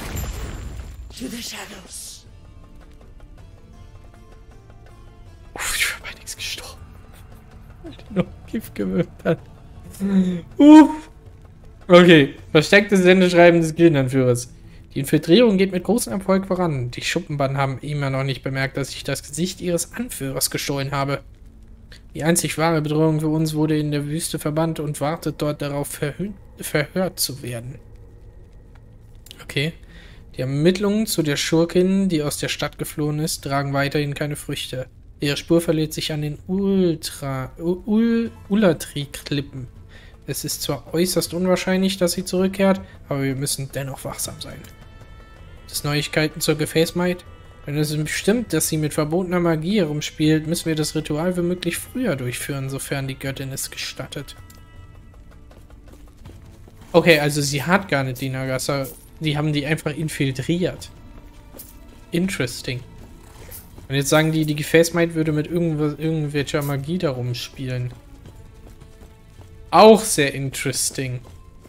Uff, ich bin bei nichts gestorben. Weil der noch Gift gewirkt hat. Uff. Okay, verstecktes Sendeschreiben des Gildenanführers. Die Infiltrierung geht mit großem Erfolg voran. Die Schuppenbanden haben immer noch nicht bemerkt, dass ich das Gesicht ihres Anführers gestohlen habe. Die einzig wahre Bedrohung für uns wurde in der Wüste verbannt und wartet dort darauf, verhört zu werden. Okay. Die Ermittlungen zu der Schurkin, die aus der Stadt geflohen ist, tragen weiterhin keine Früchte. Ihre Spur verliert sich an den Ulatri-Klippen. Es ist zwar äußerst unwahrscheinlich, dass sie zurückkehrt, aber wir müssen dennoch wachsam sein. Das Neuigkeiten zur Gefäßmaid? Wenn es bestimmt, dass sie mit verbotener Magie herumspielt, müssen wir das Ritual womöglich früher durchführen, sofern die Göttin es gestattet. Okay, also sie hat gar nicht die Nagasa. Die haben die einfach infiltriert. Interesting. Und jetzt sagen die Gefäßmaid würde mit irgendwelcher Magie darum spielen. Auch sehr interesting.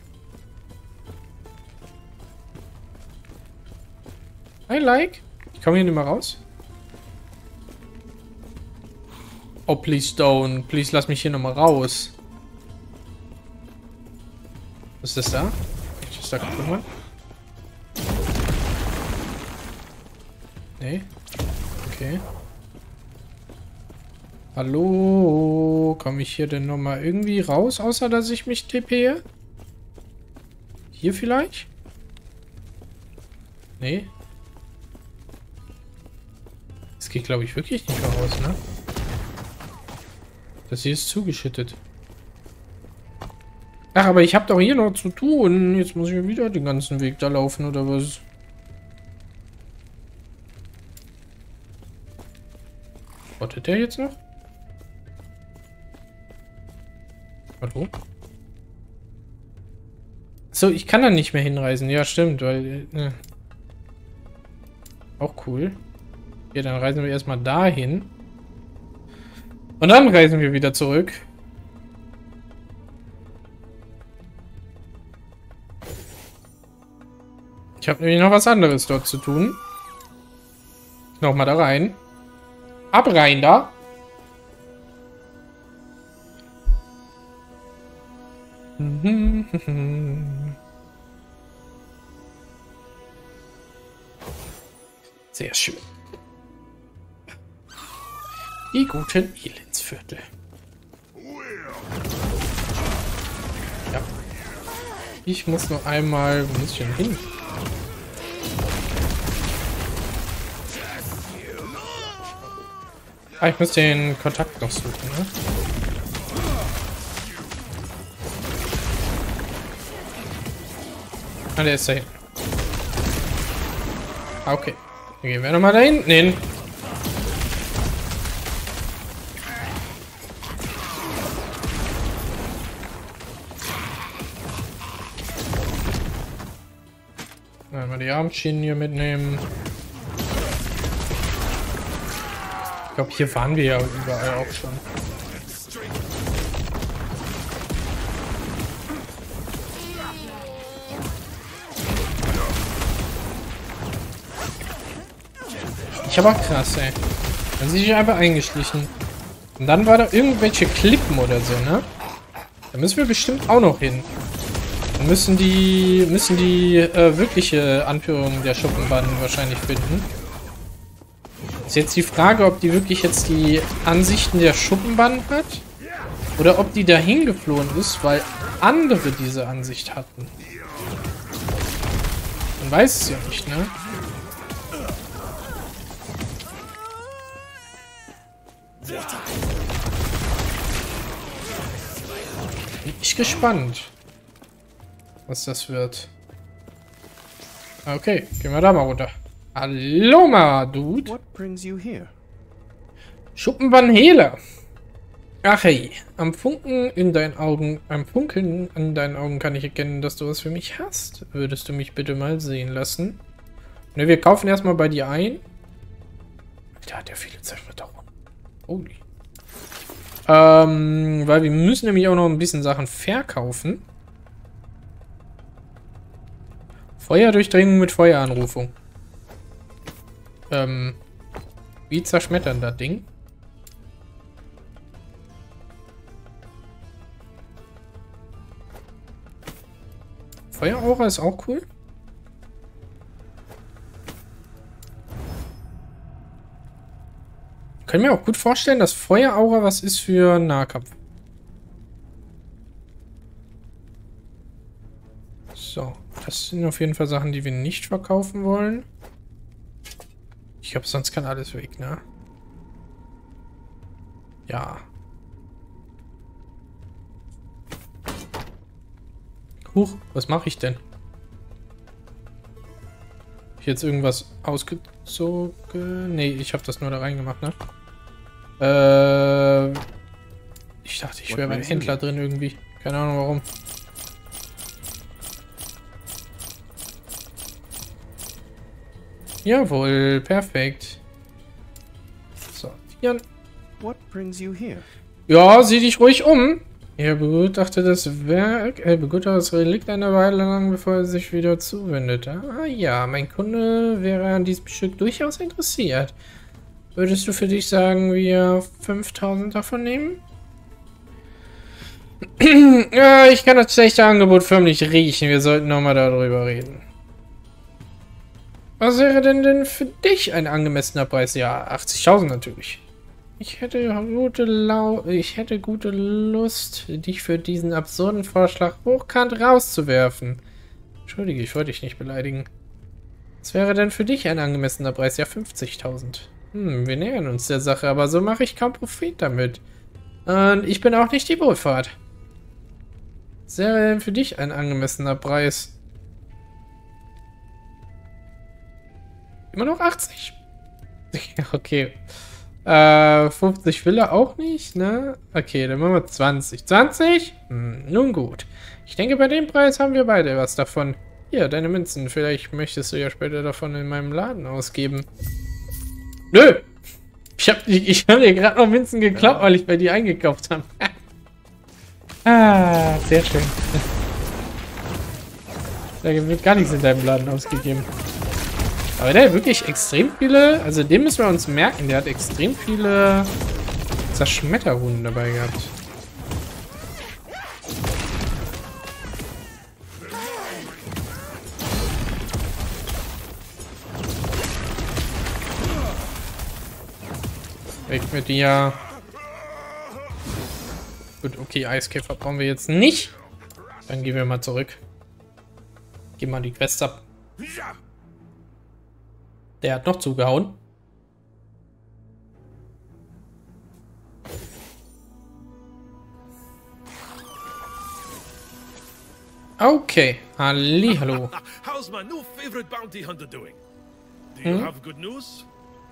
I like. Ich komme hier nicht mehr raus. Oh, please don't. Please lass mich hier nochmal raus. Was ist das da? Kann ich das da kaputt machen? Nee. Okay. Hallo? Komme ich hier denn nochmal irgendwie raus, außer dass ich mich TP'e? Hier vielleicht? Nee. Das geht, glaube ich, wirklich nicht mehr raus, ne? Das hier ist zugeschüttet. Ach, aber ich habe doch hier noch zu tun. Jetzt muss ich wieder den ganzen Weg da laufen, oder was? Wartet der jetzt noch? Hallo? So, ich kann da nicht mehr hinreisen. Ja, stimmt, weil... Auch cool. Ja, dann reisen wir erstmal dahin. Und dann reisen wir wieder zurück. Ich habe nämlich noch was anderes dort zu tun. Nochmal da rein. Ab rein da. Sehr schön. Die guten Elendsviertel. Ja. Ich muss noch einmal... Wo muss ich denn hin? Ah, ich muss den Kontakt noch suchen, ne? Ah, der ist da hinten. Ah, okay. Dann gehen wir nochmal da hinten hin. Einmal die Armschienen hier mitnehmen. Ich glaube, hier fahren wir ja überall auch schon. Ich aber auch krass, ey. Dann sind die einfach eingeschlichen. Und dann war da irgendwelche Klippen oder so, ne? Da müssen wir bestimmt auch noch hin. Dann müssen die wirkliche Anführung der Schuppenbanden wahrscheinlich finden. Ist jetzt die Frage, ob die wirklich jetzt die Ansichten der Schuppenbanden hat. Oder ob die dahin geflohen ist, weil andere diese Ansicht hatten. Man weiß es ja nicht, ne? Bin ich gespannt, was das wird. Okay, gehen wir da mal runter. Hallo mal, Dude. What brings you here? Schuppenbannhehler. Ach hey, am Funkeln in deinen Augen kann ich erkennen, dass du was für mich hast. Würdest du mich bitte mal sehen lassen? Ne, wir kaufen erstmal bei dir ein. Da hat ja viele Zerstörungen. Holy. Weil wir müssen nämlich auch noch ein bisschen Sachen verkaufen. Feuerdurchdringung mit Feueranrufung. Wie zerschmettern das Ding? Feueraura ist auch cool. Ich kann mir auch gut vorstellen, dass Feueraura was ist für Nahkampf. So, das sind auf jeden Fall Sachen, die wir nicht verkaufen wollen. Ich glaube, sonst kann alles weg, ne? Ja. Huch, was mache ich denn? Hab ich jetzt irgendwas ausgezogen? Nee, ich habe das nur da reingemacht, ne? Ich dachte, ich wäre beim Händler drin irgendwie. Keine Ahnung warum. Jawohl, perfekt. So, Tieren. What brings you here? Ja, sieh dich ruhig um. Er begutachte das Werk, begutachte das Relikt eine Weile lang, bevor er sich wieder zuwendet. Ah ja, mein Kunde wäre an diesem Stück durchaus interessiert. Würdest du für dich sagen, wir 5000 davon nehmen? Ja, ich kann das schlechte Angebot förmlich riechen. Wir sollten nochmal darüber reden. Was wäre denn für dich ein angemessener Preis? Ja, 80.000 natürlich. Ich hätte gute Lust, dich für diesen absurden Vorschlag hochkant rauszuwerfen. Entschuldige, ich wollte dich nicht beleidigen. Was wäre denn für dich ein angemessener Preis? Ja, 50.000. Wir nähern uns der Sache, aber so mache ich kaum Profit damit. Und ich bin auch nicht die Wohlfahrt. Was wäre denn für dich ein angemessener Preis? Immer noch 80. Okay. 50 will er auch nicht, ne? Okay, dann machen wir 20. 20? Nun gut. Ich denke, bei dem Preis haben wir beide was davon. Hier, deine Münzen. Vielleicht möchtest du ja später davon in meinem Laden ausgeben. Nö! Ich hab dir gerade noch Münzen geklaut, weil ich bei dir eingekauft habe. Ah, sehr schön. Da wird gar nichts in deinem Laden ausgegeben. Aber der hat wirklich extrem viele... Also den müssen wir uns merken. Der hat extrem viele Zerschmetterrunden dabei gehabt. Weg mit dir. Gut, okay, Eiskäfer brauchen wir jetzt nicht. Dann gehen wir mal zurück. Geh mal die Quest ab. Der hat noch zugehauen. Okay, hallo. How's my new favorite bounty hunter doing? Do you have good news?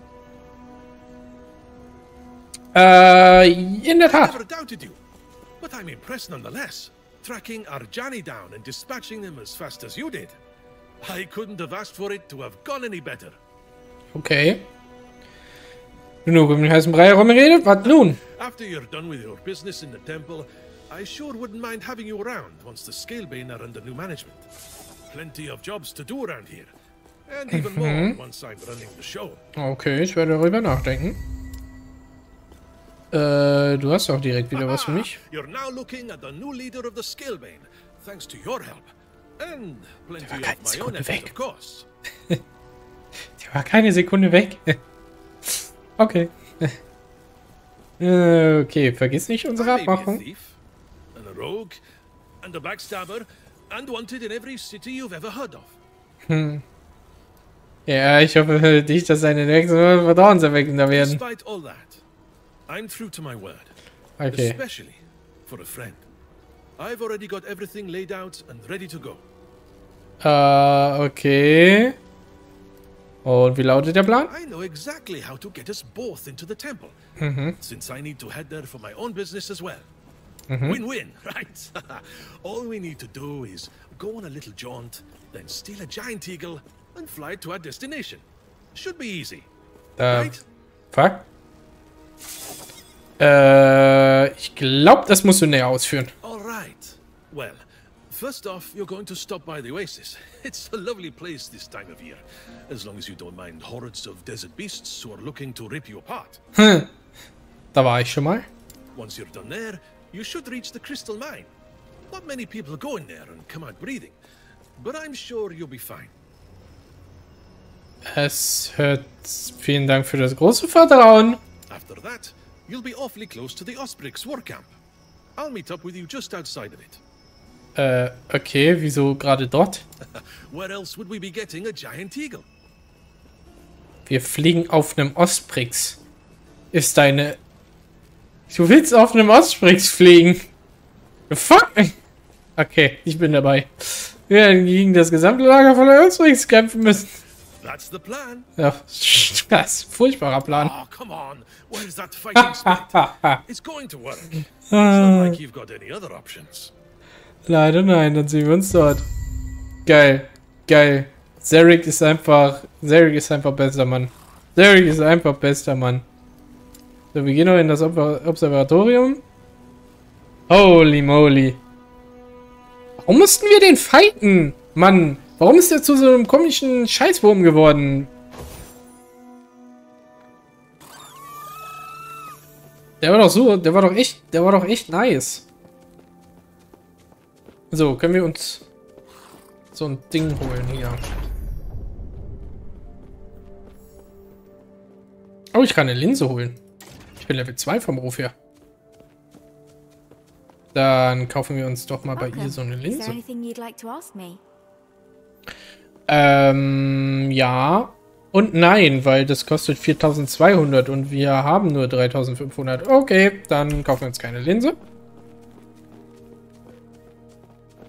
In der I Tat. never doubted you, but I'm impressed nonetheless. Tracking Arjani down and dispatching them as fast as you did. I couldn't have asked for it to have gone any better. Okay. Genug um den heißen Brei herumgeredet. Was nun? After you're done with your business in the temple, I sure wouldn't mind having you around once the Scalebane are under new management. Plenty of jobs to do around here. And even more once I'm running the show. Okay, ich werde darüber nachdenken. Du hast auch direkt wieder was für mich. You're now looking at the new leader of the Scalebane, thanks to your help. And plenty of my own effort, of course. Der war keine Sekunde weg. Okay. Okay, vergiss nicht unsere I may be a Abmachung. thief, and a rogue, and a backstabber, and wanted in every city you've ever heard of. Ja, ich hoffe nicht, dass seine nächsten vertrauenserweckender werden. Despite all that, I'm true to my word. Okay. Especially for a friend. I've already got everything laid out and ready to go. Okay. Und wie lautet der Plan? I know exactly how to get us both into the temple. Since I need to head there for my own business as well. Win-win, right? All we need to do is go on a little jaunt, then steal a giant eagle and fly to our destination. Should be easy, right? Fuck. Ich glaube, das musst du näher ausführen. All right. Well, first off, you're going to stop by the oasis. It's a lovely place this time of year, as long as you don't mind hordes of desert beasts who are looking to rip you apart. Da war ich schon mal. Once you're done there, you should reach the crystal mine. Not many people go in there and come out breathing, but I'm sure you'll be fine. Vielen Dank für das große Vertrauen. After that, you'll be awfully close to the Osprix war camp. I'll meet up with you just outside of it. Okay, wieso gerade dort? Where else would we be getting a giant eagle? Wir fliegen auf einem Osprix. Ist deine... Du willst auf einem Osprix fliegen? Fuck! Okay, ich bin dabei. Wir werden gegen das gesamte Lager von der Osprix kämpfen müssen. That's the plan. Ja, das ist ein furchtbarer Plan. Oh, come on. Where's that fighting spirit? It's going to work. It's not like you've got any other options. Leider nein, dann sehen wir uns dort. Geil, geil. Zarek ist einfach bester Mann. Zarek ist einfach bester Mann. So, wir gehen noch in das Observatorium. Holy moly. Warum mussten wir den fighten? Mann, warum ist der zu so einem komischen Scheißwurm geworden? Der war doch echt nice. So, können wir uns so ein Ding holen hier. Oh, ich kann eine Linse holen. Ich bin Level 2 vom Ruf her. Dann kaufen wir uns doch mal bei ihr so eine Linse. Ja und nein, weil das kostet 4200 und wir haben nur 3500. Okay, dann kaufen wir uns keine Linse.